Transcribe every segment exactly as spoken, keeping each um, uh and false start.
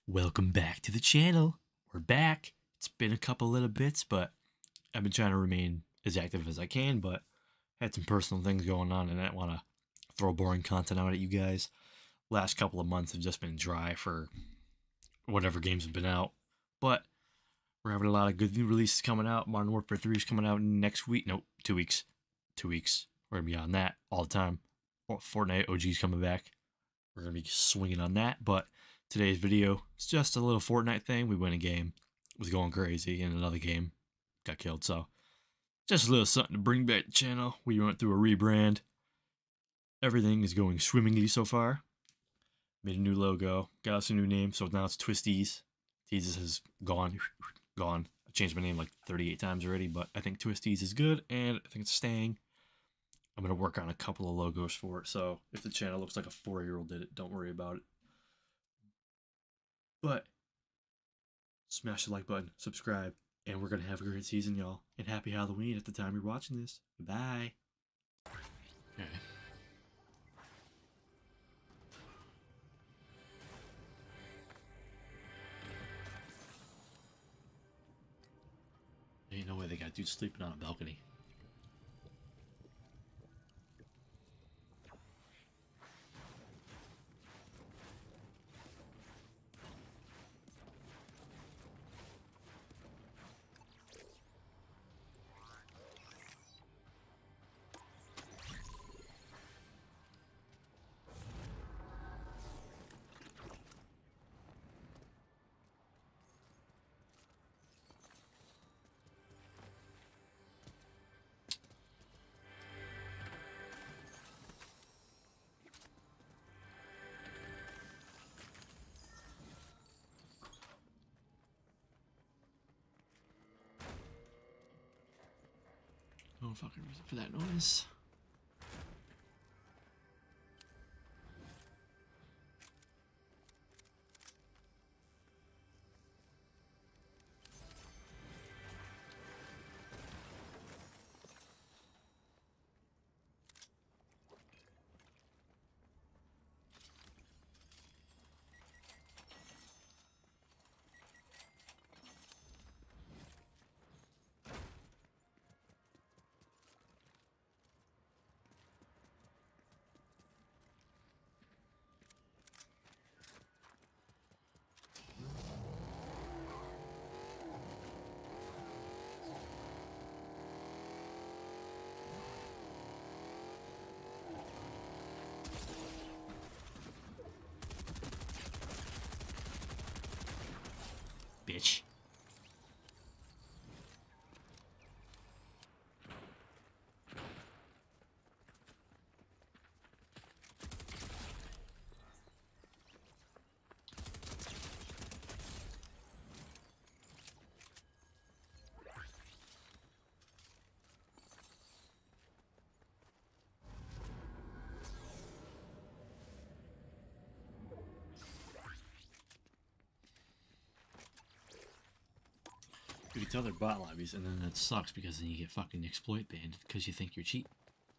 Welcome back to the channel. We're back. It's been a couple little bits, but I've been trying to remain as active as I can, but had some personal things going on and I didn't want to throw boring content out at you guys. Last couple of months have just been dry for whatever games have been out, but we're having a lot of good new releases coming out. Modern Warfare three is coming out next week. Nope, two weeks. Two weeks. We're going to be on that all the time. Fortnite O G's coming back. We're going to be swinging on that, but today's video, it's just a little Fortnite thing. We win a game, was going crazy, and another game got killed. So just a little something to bring back the channel. We went through a rebrand. Everything is going swimmingly so far. Made a new logo, got us a new name, so now it's Twisties. Teases has gone, gone. I changed my name like thirty-eight times already, but I think Twisties is good, and I think it's staying. I'm going to work on a couple of logos for it, so if the channel looks like a four-year-old did it, don't worry about it. But smash the like button, subscribe, and we're going to have a great season, y'all. And happy Halloween at the time you're watching this. Bye. Okay. There ain't no way they got dudes sleeping on a balcony. No fucking reason for that noise. Bitch. You can tell they're bot lobbies, and then that sucks because then you get fucking exploit banned because you think you're cheap.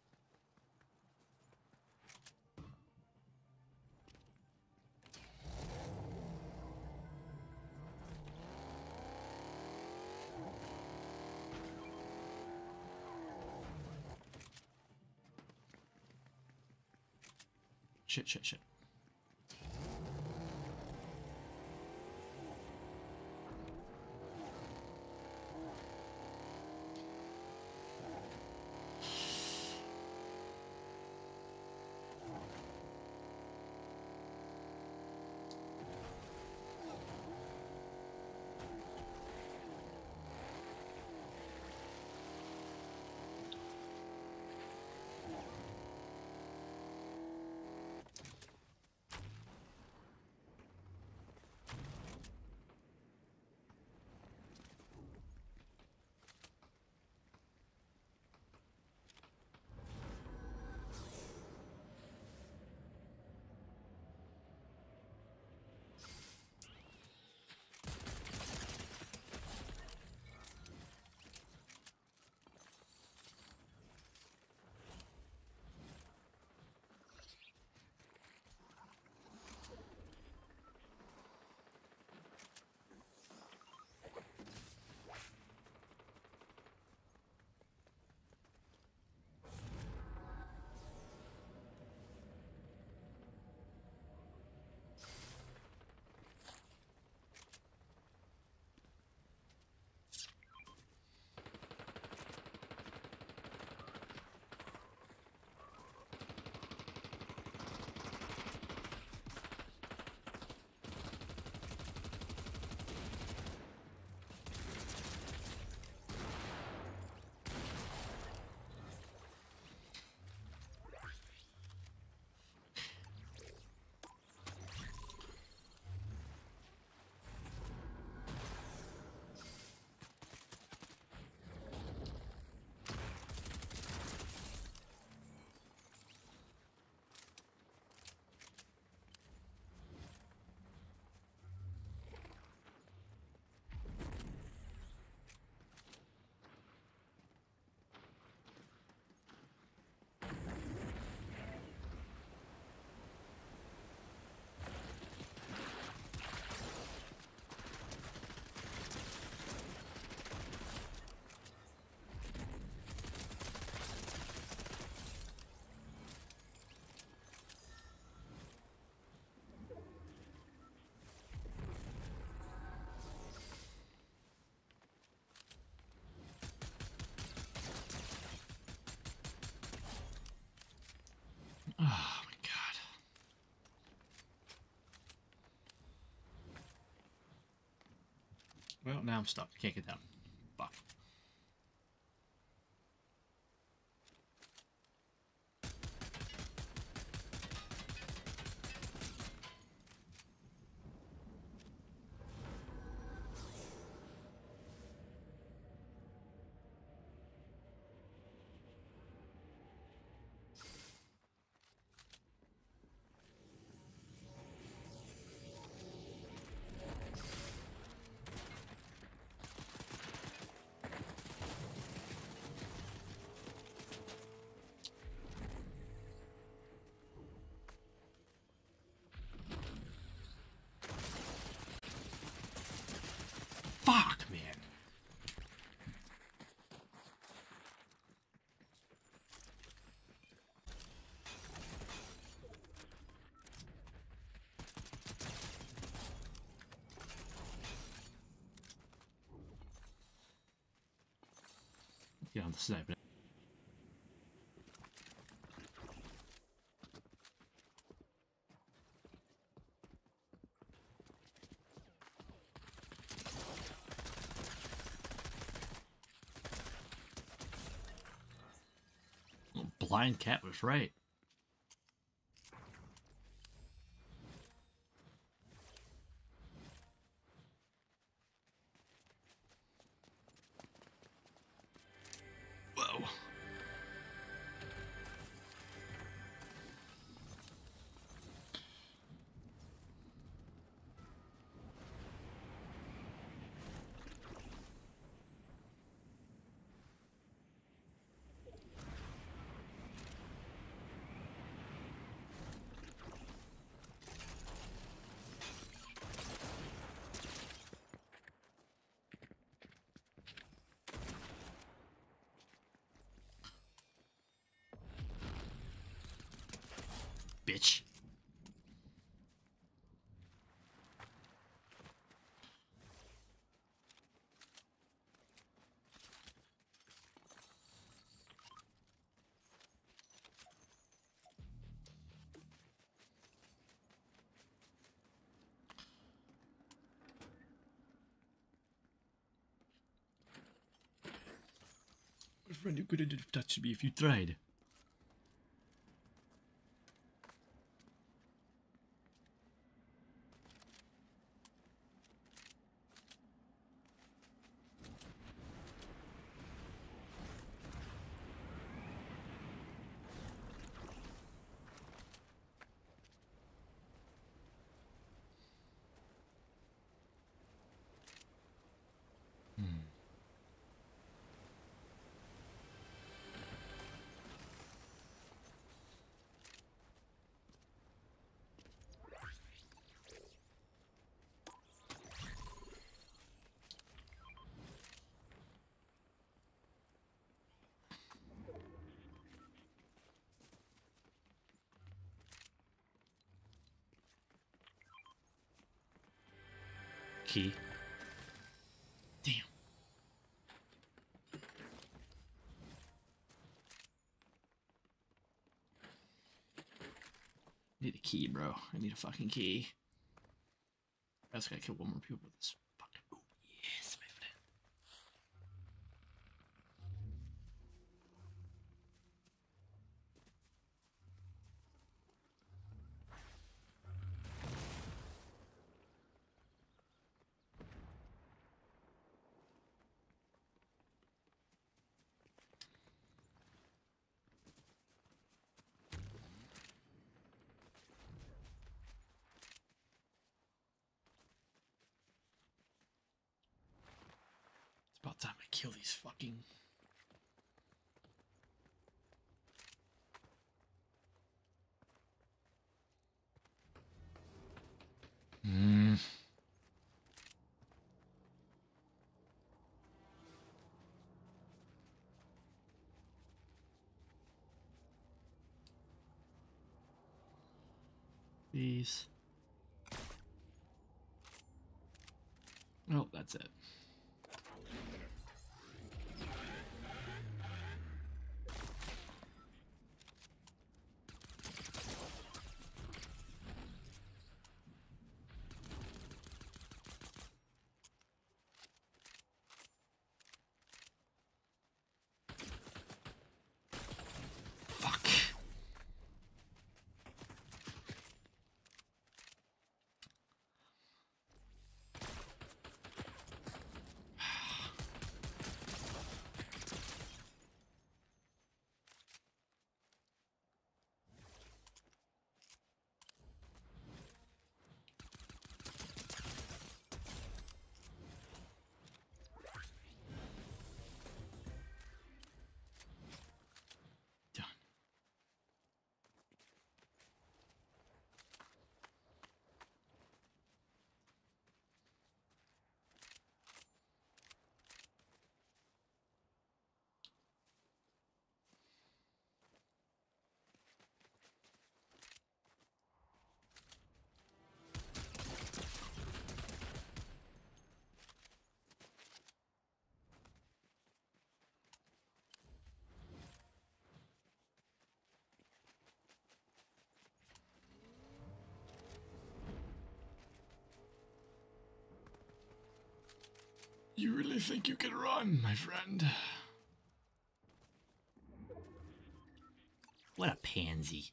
Shit, shit, shit. Well, now I'm stuck. Can't get down. Fuck. Fuck, man. Get on the sniper. Blind Cat was right. Whoa. Bitch. My friend, you could have touched me if you tried. Key. Damn. I need a key, bro. I need a fucking key. I just gotta kill one more people with this fucking. Ooh, yes, my friend. It's about time I kill these fucking. Hmm. These. Oh, that's it. You really think you can run, my friend? What a pansy.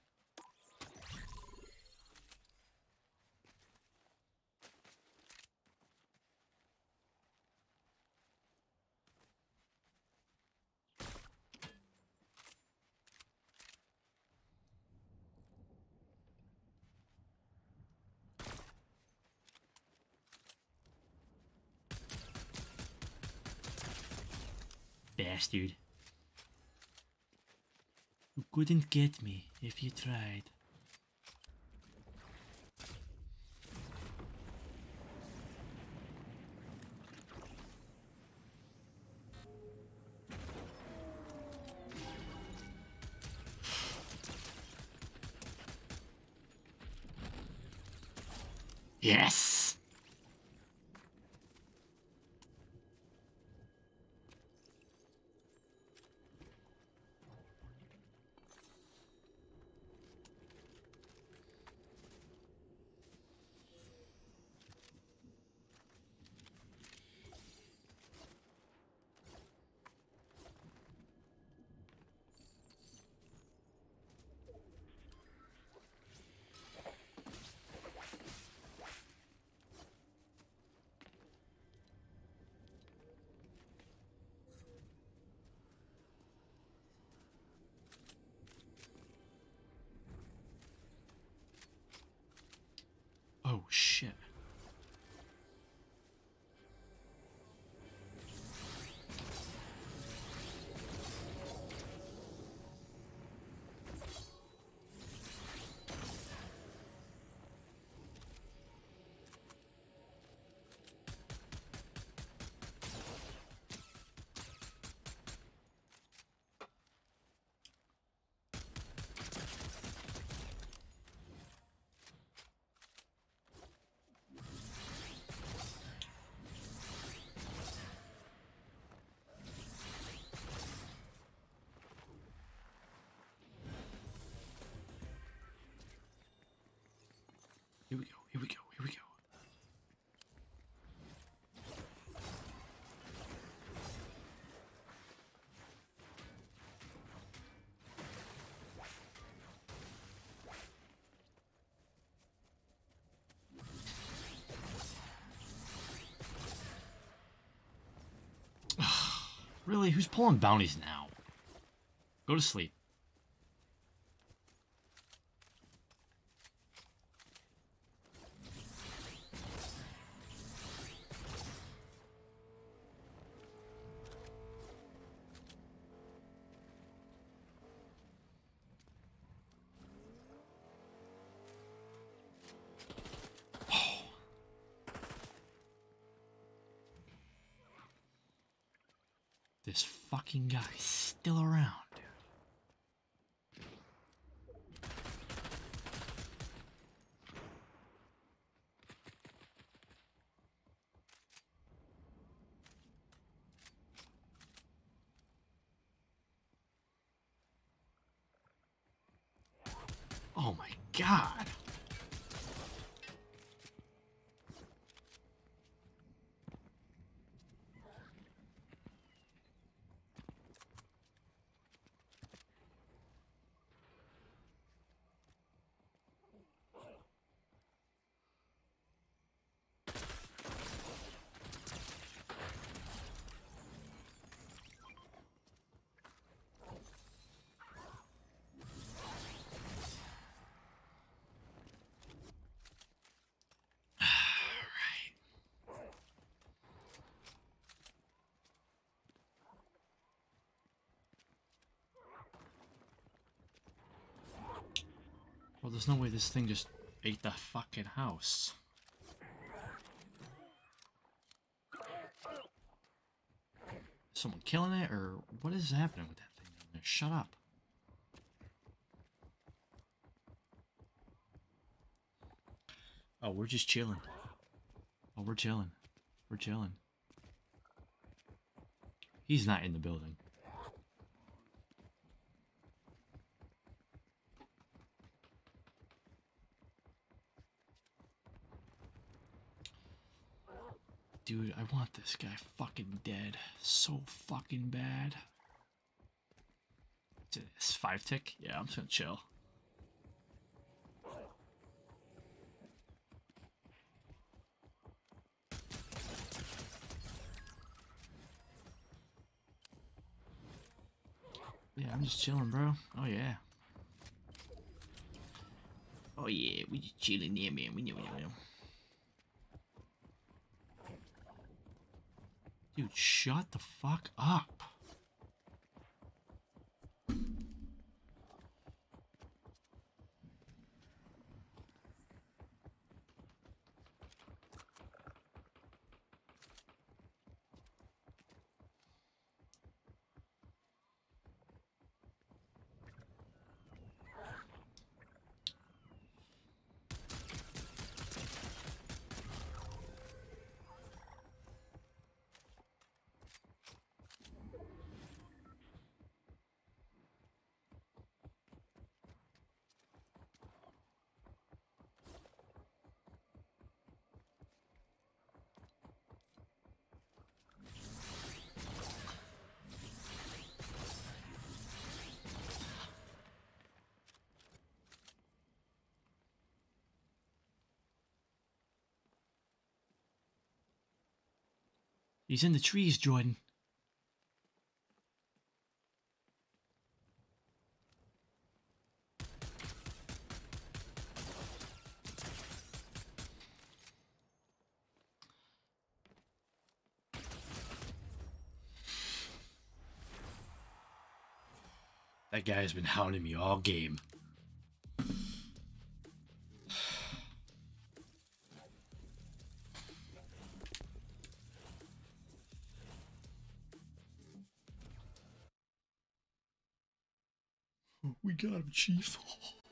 Bastard. You couldn't get me if you tried. Yes! Oh shit. Here we go, here we go, here we go. Really? Who's pulling bounties now? Go to sleep. This fucking guy's still around, dude. Oh my god. Well, there's no way this thing just ate the fucking house. Someone killing it, or what is happening with that thing down there? Shut up. Oh, we're just chilling. Oh, we're chilling. We're chilling. He's not in the building. dude, I want this guy fucking dead. So fucking bad. It's five tick? Yeah, I'm just gonna chill. Yeah, I'm just chilling, bro. Oh, yeah. Oh, yeah, we just chilling there, man. We know, we know, we know. Dude, shut the fuck up. He's in the trees, Jordan. That guy's been hounding me all game. We got him, Chief.